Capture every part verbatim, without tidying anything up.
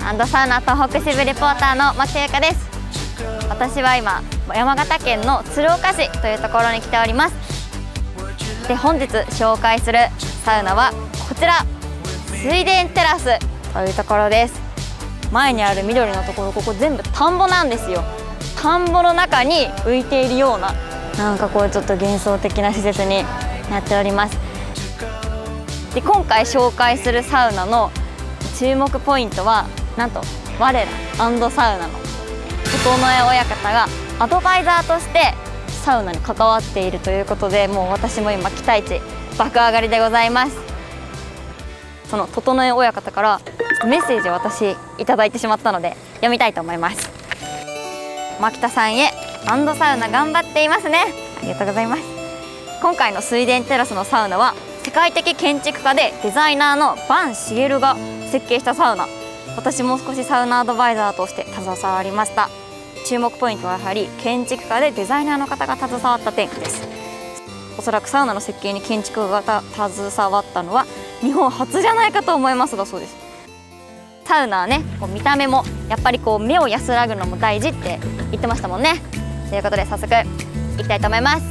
サウナ東北支部レポーターの牧田由香です。私は今山形県の鶴岡市というところに来ております。で、本日紹介するサウナはこちら、水田テラスというところです。前にある緑のところ、ここ全部田んぼなんですよ。田んぼの中に浮いているような、なんかこうちょっと幻想的な施設になっております。で、今回紹介するサウナの注目ポイントは、なんと我らサウナの整え親方がアドバイザーとしてサウナに関わっているということで、もう私も今期待値爆上がりでございます。その整え親方からメッセージを私いただいてしまったので読みたいと思います。牧田さんへ、サウナ頑張っていますね。ありがとうございます。今回の水田テラスのサウナは世界的建築家でデザイナーの坂茂が設計したサウナ。私も少しサウナアドバイザーとして携わりました。注目ポイントはやはり建築家でデザイナーの方が携わった点です。おそらくサウナの設計に建築家が携わったのは日本初じゃないかと思いますが、そうです。サウナはね、こう見た目もやっぱりこう目を安らぐのも大事って言ってましたもんね。ということで早速行きたいと思います。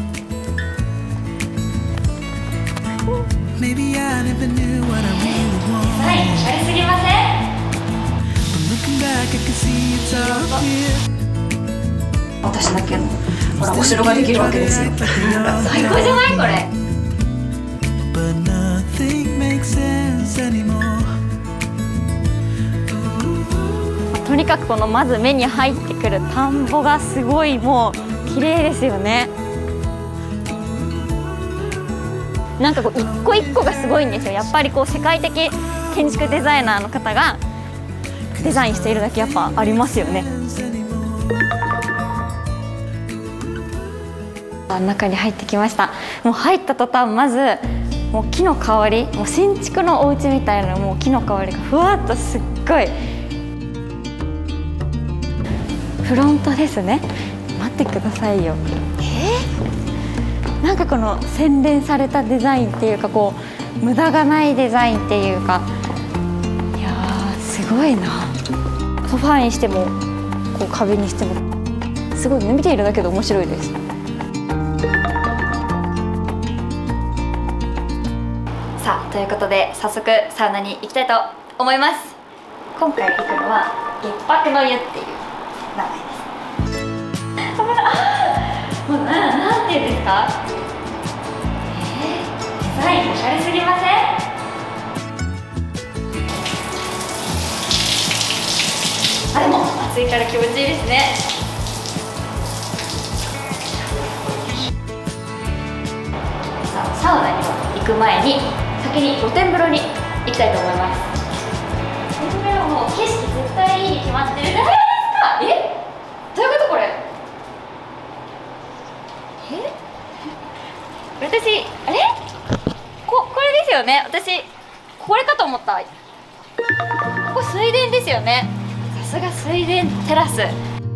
はい、やりすぎません？私だけのほらお城ができるわけですよ。最高じゃないこれ。とにかくこのまず目に入ってくる田んぼがすごいもう綺麗ですよね。なんかこう一個一個がすごいんですよ。やっぱりこう世界的建築デザイナーの方がデザインしているだけやっぱありますよね。中に入ってきました。もう入った途端まずもう木の香り、もう新築のお家みたいな、もう木の香りがふわっとすっごい。フロントですね。待ってくださいよ。えー、なんかこの洗練されたデザインっていうか、こう無駄がないデザインっていうか、いやーすごいな。ソファーにしてもこう壁にしてもすごい、見ているだけで面白いです。さあ、ということで早速サウナに行きたいと思います。今回行くのは月泊の湯っていう名前です。もうな、なんていうんですか、えー、デザインおしゃれすぎません？あ、でも暑いから気持ちいいですね。さあ、サウナに行く前に先に露天風呂に行きたいと思います。露天風呂も景色絶対いいに決まってるじゃないですか。え、どういうことこれ？え、私あれ、ここれですよね。私これかと思った。ここ水田ですよね。さすが水田テラス。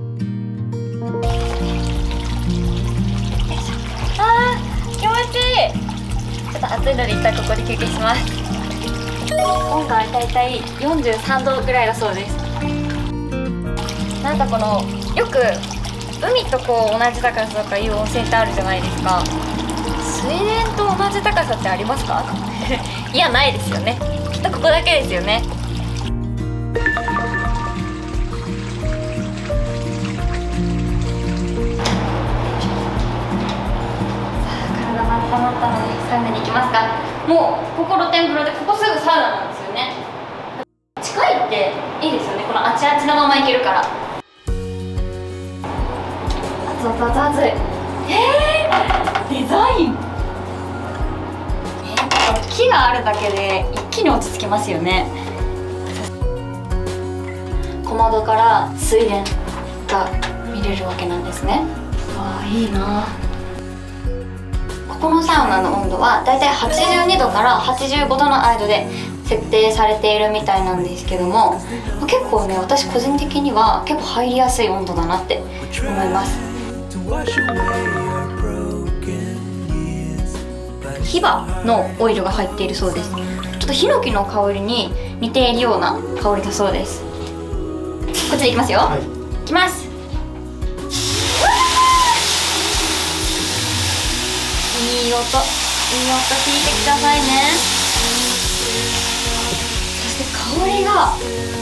あー、気持ちいい。ちょっと暑いので一旦ここで休憩します。今回だいたいよんじゅうさんどぐらいだそうです。なんかこのよく海とこう同じ高さとかいう温泉ってあるじゃないですか。水田と同じ高さってありますか？いや、ないですよね。きっとここだけですよね。体が温まったのでサウナに行きますか。もうここ露天風呂で、ここすぐサウナなんですよね。近いっていいですよね。このあちあちのまま行けるから。熱々熱々。えー、デザイン、えー、木があるだけで一気に落ち着きますよね。小窓から水田が見れるわけなんですね。わあ、いいな。ここのサウナの温度はだいたいはちじゅうにどからはちじゅうごどの間で設定されているみたいなんですけども、結構ね、私個人的には結構入りやすい温度だなって思います。ヒバのオイルが入っているそうです。ちょっとヒノキの香りに似ているような香りだそうです。 こっちでいきますよ。はい、いきます。いい音、いい音聞いてくださいね。そして香りが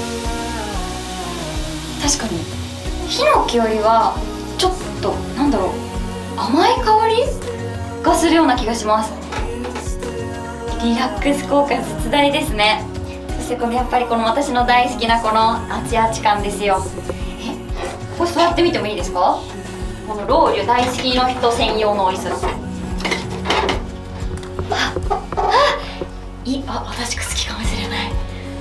確かにヒノキよりはちょっとなんだろう、甘い香りがするような気がします。リラックス効果絶大ですね。そしてこれやっぱりこの私の大好きなこのあちあち感ですよ。え、これ座ってみてもいいですか？このロウリュ大好きの人専用の椅子。あ、あ、いい、あ、私好きかもしれない。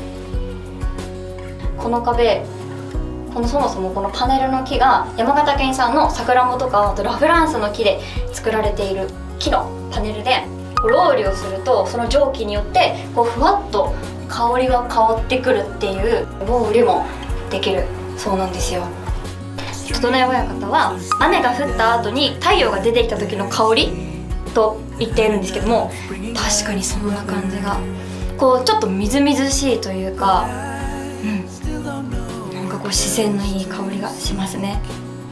この壁、このそもそもこのパネルの木が山形県産のさくらんぼとかあとラ・フランスの木で作られている木のパネルで、ロウリュをするとその蒸気によってこうふわっと香りが香ってくるっていうロウリュもできるそうなんですよ。整え親方は雨が降った後に太陽が出てきた時の香りと言っているんですけども、確かにそんな感じがこうちょっとみずみずしいというか、うん、なんかこう自然のいい香りがしますね。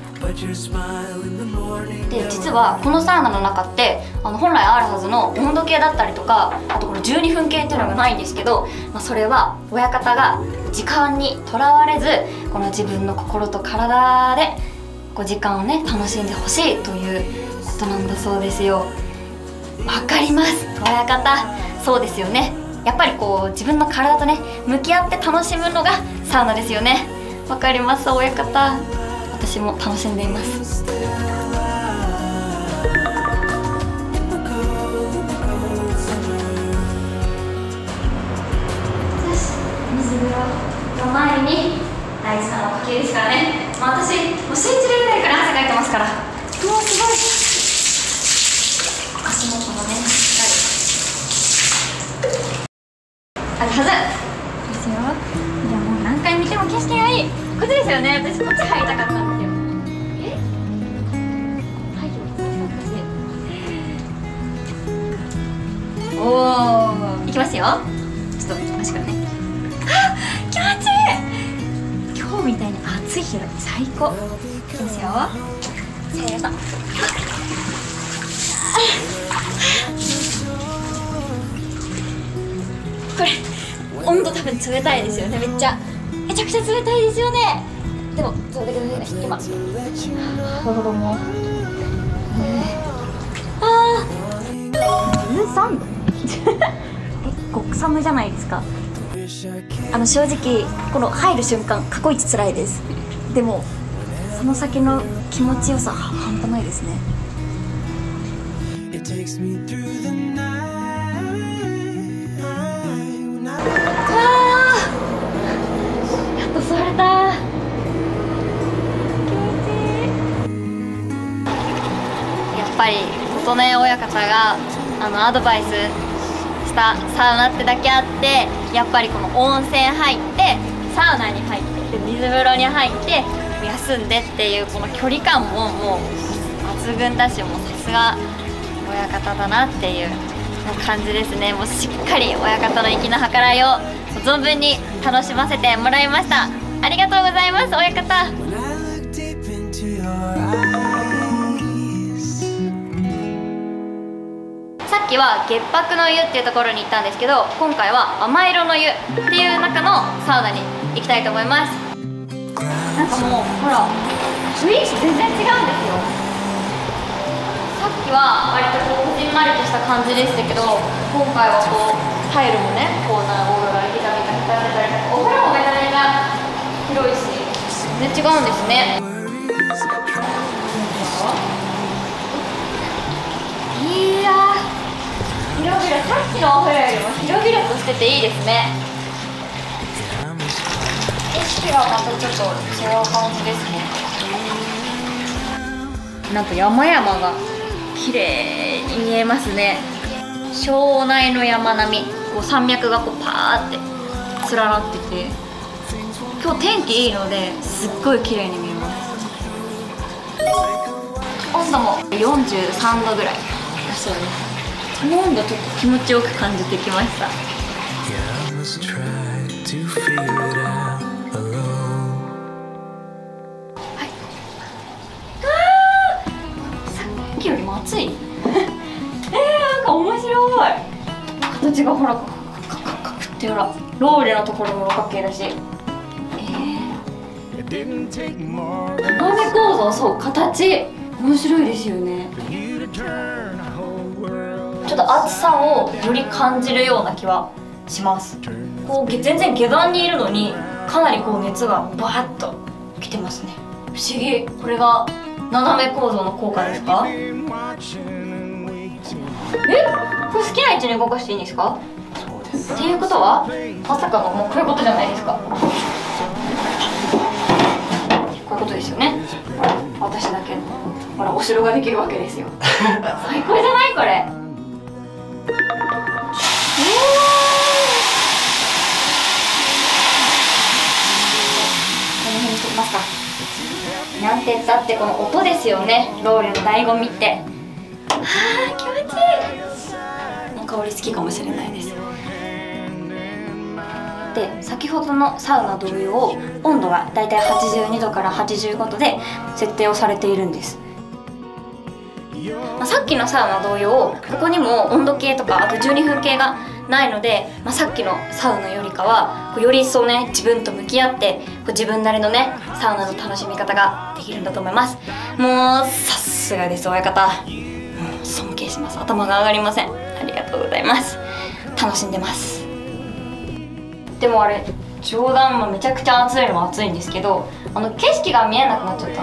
で、実はこのサウナの中ってあの本来あるはずの温度計だったりとか、あとこのじゅうにふん計っていうのがないんですけど、まあ、それは親方が時間にとらわれずこの自分の心と体でこう時間をね楽しんでほしいということなんだそうですよ。わかります、親方。そうですよね。やっぱりこう自分の体とね向き合って楽しむのがサウナですよね。わかります、親方。私も楽しんでいます。水風呂の前に大事なのをかけるしかね、まあ、私もう信じれるぐらいから汗かいてますから、もうすごい足元もねしっかりあるはずですよ。いや、もう何回見ても景色がいい。こっちですよね。私こっち入りたかったんですよ。え、太陽が差しおお、いきますよ。ちょっと足からね。あ、気持ちいい。今日みたいに暑い日は最高。いきますよ。せーの。これ温度多分冷たいですよね。めっちゃめちゃくちゃ冷たいですよね。でもそれだけでね、今ああじゅうさんどえ、極寒じゃないですか。あの正直この入る瞬間過去一辛いです。でもその先の気持ちよさ半端ないですね。座れた。気持ちいい。やっぱり琴音親方があのアドバイスしたサウナってだけあって、やっぱりこの温泉入ってサウナに入ってで水風呂に入って休んでっていうこの距離感ももう抜群だし、もうさすが親方だなっていう感じですね。もうしっかり親方の粋な計らいを存分に楽しませてもらいました。ありがとうございます、親方。さっきは月白の湯っていうところに行ったんですけど、今回は甘色の湯っていう中のサウナに行きたいと思います。なんかもうほら雰囲気全然違うんですよ。さっきは割とこうこじんまりとした感じでしたけど、今回はこうタイルもねこうなオーロラギザギザ光ってたりとか、お風呂もめちゃめちゃ広いし全然違うんですね。いやー、広々、さっきのお風呂よりも広々としてていいですね。景色がまたちょっと違う感じですね。なんと山々が綺麗に見えますね。庄内の山並み、こう山脈がこうパーって連なってて、今日天気いいのですっごい綺麗に見えます。温度もよんじゅうさんどぐらいだそうです。この温度ちょっと気持ちよく感じてきました。 じがほらカクカクカクってほらローレのところも六角形だし、えー、斜め構造、そう形面白いですよね。ちょっと厚さをより感じるような気はします。こう全然下段にいるのにかなりこう熱がバーッときてますね。不思議。これが斜め構造の効果ですか？え、これ好きな位置に動かしていいんですか？っていうことはまさかのもうこういうことじゃないですか。こういうことですよね。私だけのほらお城ができるわけですよ。最高じゃないこれ。えー、この辺にしときますか。なんて言ったってこの音ですよね。ローレの醍醐味って。はあ、気持ちいい。この香り好きかもしれないです。で、先ほどのサウナ同様温度がだいたいはちじゅうにどからはちじゅうごどで設定をされているんです。まあ、さっきのサウナ同様ここにも温度計とかあとじゅうにふん計がないので、まあ、さっきのサウナよりかはこうより一層ね自分と向き合ってこう自分なりのねサウナの楽しみ方ができるんだと思います。もうさすがです親方、もう尊敬します。頭が上がりません。ありがとうございます。楽しんでます。でもあれ冗談もめちゃくちゃ暑いのは暑いんですけど、あの景色が見えなくなっちゃった。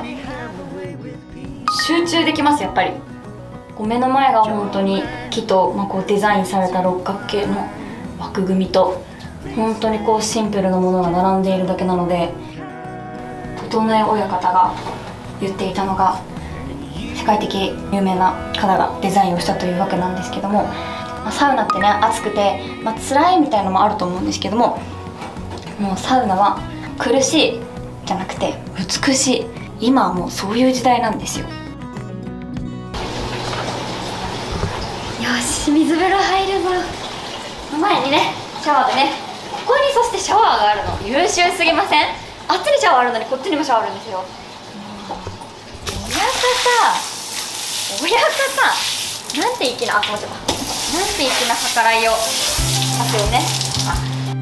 集中できますやっぱり。こう目の前が本当に木と、まあ、こうデザインされた六角形の枠組みと本当にこうシンプルなものが並んでいるだけなので、整え親方が言っていたのが世界的有名な方がデザインをしたというわけなんですけども、まあ、サウナってね暑くて、まあ、辛いみたいのもあると思うんですけども、もうサウナは苦しいじゃなくて美しい。今はもうそういう時代なんですよ。よし、水風呂入るぞ。前にねシャワーでね、ここにそしてシャワーがあるの優秀すぎません？あっちにシャワーあるのにこっちにもシャワーあるんですよ。親方親方なんて粋な、あ、もうちょっとなんて粋な計らいをますよね。あ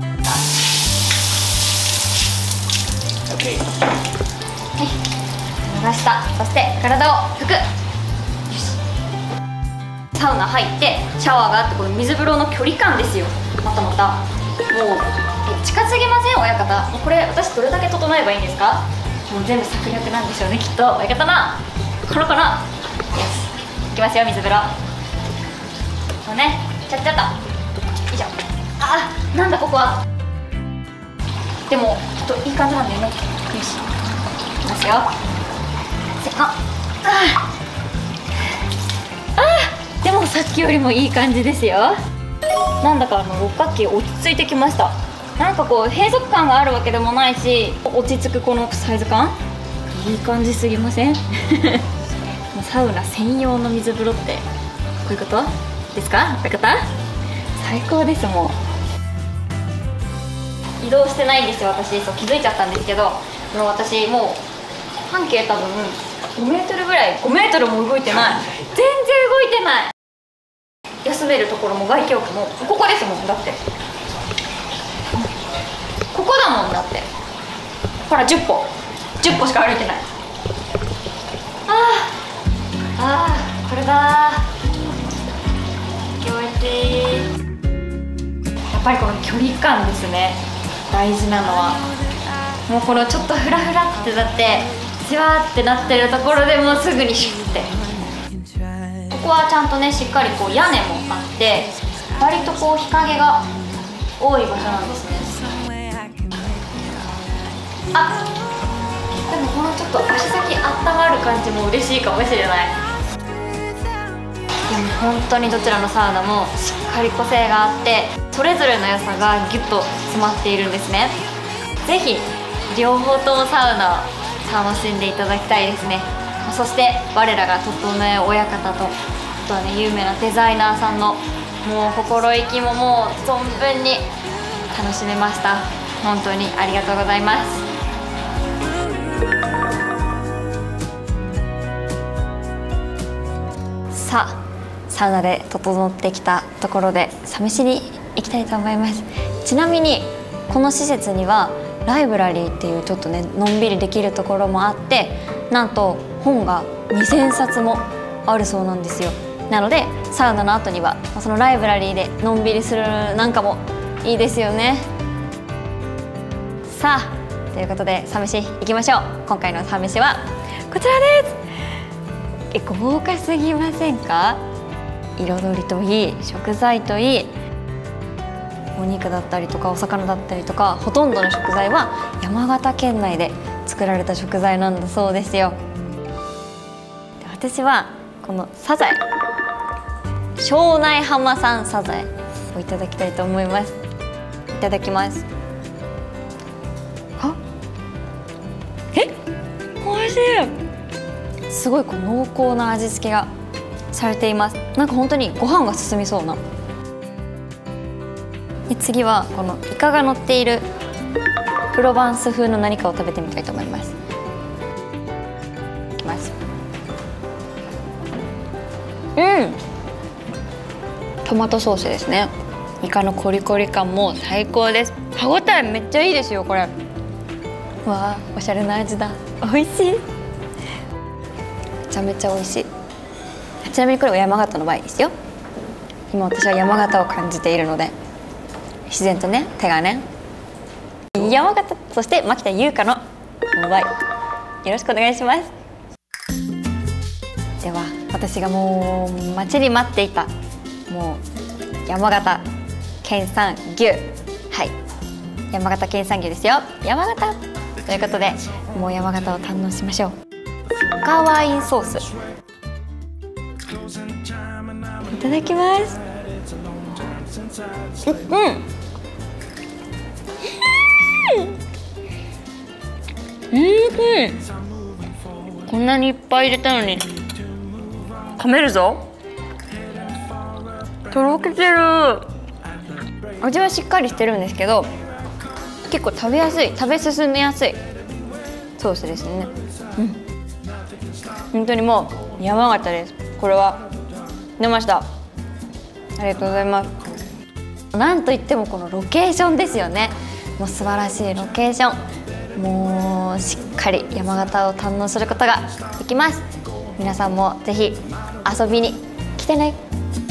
はい、流した。そして体を拭く。よし、サウナ入ってシャワーがあって、この水風呂の距離感ですよ。またまたもう近すぎません親方。これ私どれだけ整えばいいんですか？もう全部策略なんでしょうねきっと。親方なコロコロ。よし、いきますよ水風呂。そうね、ちゃっちゃっとよいしょ。ああ、なんだここは。でもきっといい感じなんだよね。よし、いきますよ。せの。ああ、でもさっきよりもいい感じですよ。なんだかあの六角形落ち着いてきました。なんかこう閉塞感があるわけでもないし、落ち着くこのサイズ感いい感じすぎません？もうサウナ専用の水風呂ってこういうことですか親方？最高です。もう移動してないんですよ私。そう気づいちゃったんですけど、もう私もう半径多分ごメートルぐらい、ごメートルも動いてない。全然動いてない。休めるところも外気浴もここですもん。だってここだもん。だってほらじゅっぽじゅっぽしか歩いてない。あーあー、これだー。気持ちいい。やっぱりこの距離感ですね大事なのは。もうこのちょっとフラフラってだってじわーってなってるところでもうすぐにシュッて。ここはちゃんとねしっかりこう屋根もあって割とこう日陰が多い場所なんですね。あ、でもこのちょっと足先あったまる感じも嬉しいかもしれない。でも本当にどちらのサウナもしっかり個性があってそれぞれの良さがギュッと詰まっているんですね。ぜひ両方ともサウナを楽しんでいただきたいですね。そして我らが整え親方と、あとはね有名なデザイナーさんのもう心意気ももう存分に楽しめました。本当にありがとうございます。さあサウナで整ってきたところで試しに行きたいと思います。ちなみにこの施設にはライブラリーっていうちょっとねのんびりできるところもあって、なんと本がにせんさつもあるそうなんですよ。なのでサウナの後にはそのライブラリーでのんびりするなんかもいいですよね。さあということでサ飯行きましょう。今回のサ飯はこちらです。え豪華すぎませんか？彩りといい、食材といい、お肉だったりとかお魚だったりとか、ほとんどの食材は山形県内で作られた食材なんだそうですよ。で私はこのサザエ、庄内浜産サザエをいただきたいと思います。いただきます。あ、え、美味しい。すごいこう濃厚な味付けがされています。なんか本当にご飯が進みそうな。で次はこのイカが乗っているプロバンス風の何かを食べてみたいと思います。いきます。うん、トマトソースですね。イカのコリコリ感も最高です。歯ごたえめっちゃいいですよこれ。わあ、おしゃれな味だ。美味しい。めちゃめちゃ美味しい。ちなみにこれは山形のワインですよ。今私は山形を感じているので、自然とね手がね山形、そして牧田優香のワイン、よろしくお願いします。では私がもう待ちに待っていたもう山形県産牛、はい、山形県産牛ですよ。山形ということでもう山形を堪能しましょう。赤ワインソースいただきます。うん、うんうん、こんなにいっぱい入れたのに噛めるぞ。とろけてる。味はしっかりしてるんですけど、結構食べやすい、食べ進めやすいソースですね。うん、本当にもう山形です。これは出ました。ありがとうございます。なんといってもこのロケーションですよね。もう素晴らしいロケーション、もうしっかり山形を堪能することができます。皆さんもぜひ遊びに来てね。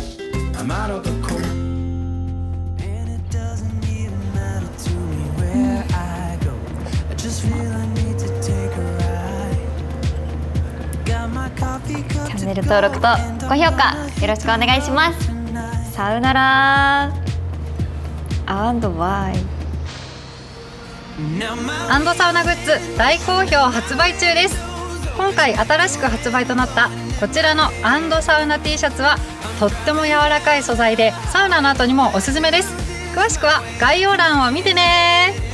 チャンネル登録と高評価よろしくお願いします。さよならアンドバイ。 アンドサウナグッズ大好評発売中です。今回新しく発売となったこちらのアンドサウナ T シャツはとっても柔らかい素材でサウナの後にもおすすめです。詳しくは概要欄を見てね。